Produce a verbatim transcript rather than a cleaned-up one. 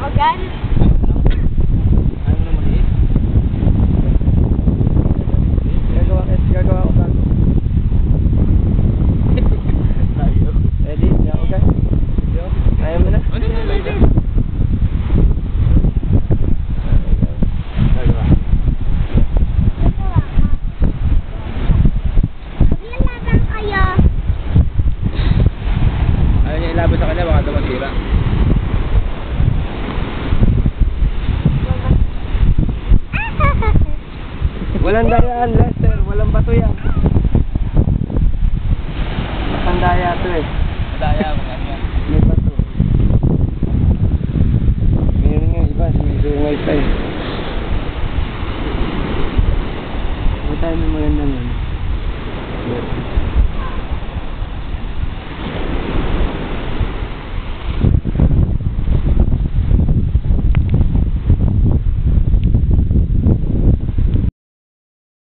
ako dyan. Ayaw mo na maliit? Gagawa, gagawa ako bago. Tayo. Ready? Hindi ako guys. Ayaw mo na? Ano na lang dyan? Gagawa. Maglalaban kayo. Ayaw niya ilaban sa kanya, baka daw masira. Walang dayaan, Lester. Walang bato yan. Walang daya to eh. Daya mo.